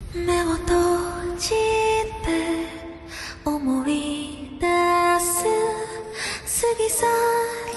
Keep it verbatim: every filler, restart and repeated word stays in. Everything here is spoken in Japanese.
目を閉じて思い出す過ぎ去